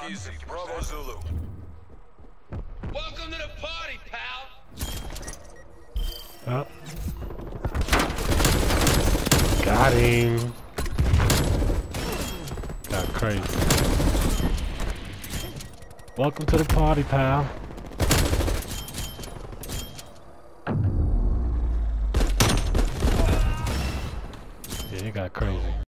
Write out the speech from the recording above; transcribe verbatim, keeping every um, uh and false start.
easy. Bravo Zulu. Welcome to the party, pal. Oh. Got him. Got crazy. Welcome to the party, pal. Yeah, it got crazy.